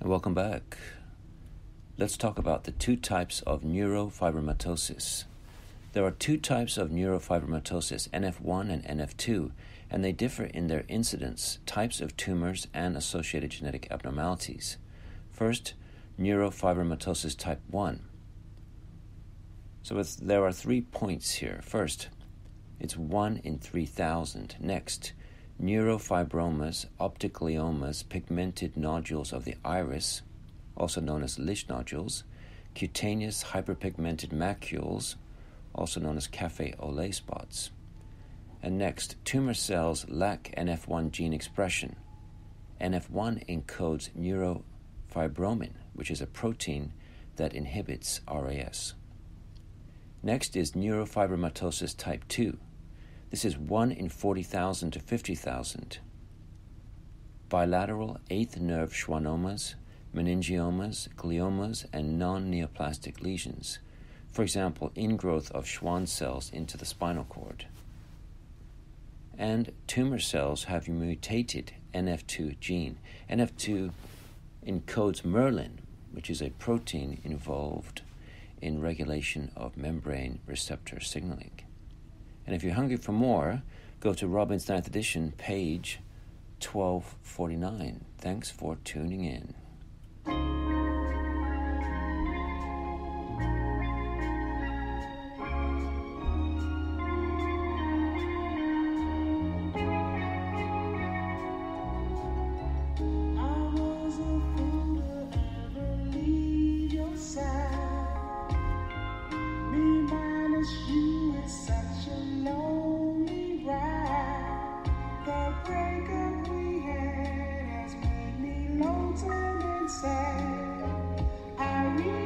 and welcome back. Let's talk about the two types of neurofibromatosis. There are two types of neurofibromatosis, NF1 and NF2, and they differ in their incidence, types of tumors, and associated genetic abnormalities. First, neurofibromatosis type 1. So there are 3 points here. First, it's 1 in 3,000. Next, neurofibromas, optic-gliomas, pigmented nodules of the iris, also known as Lisch nodules, cutaneous hyperpigmented macules, also known as cafe au lait spots. And next, tumor cells lack NF1 gene expression. NF1 encodes neurofibromin, which is a protein that inhibits RAS. Next is neurofibromatosis type 2. This is 1 in 40,000 to 50,000. Bilateral eighth nerve schwannomas, meningiomas, gliomas, and non-neoplastic lesions. For example, ingrowth of Schwann cells into the spinal cord. And tumor cells have mutated NF2 gene. NF2 encodes Merlin, which is a protein involved in regulation of membrane receptor signaling. And if you're hungry for more, go to Robbins 9th edition, page 1249. Thanks for tuning in. I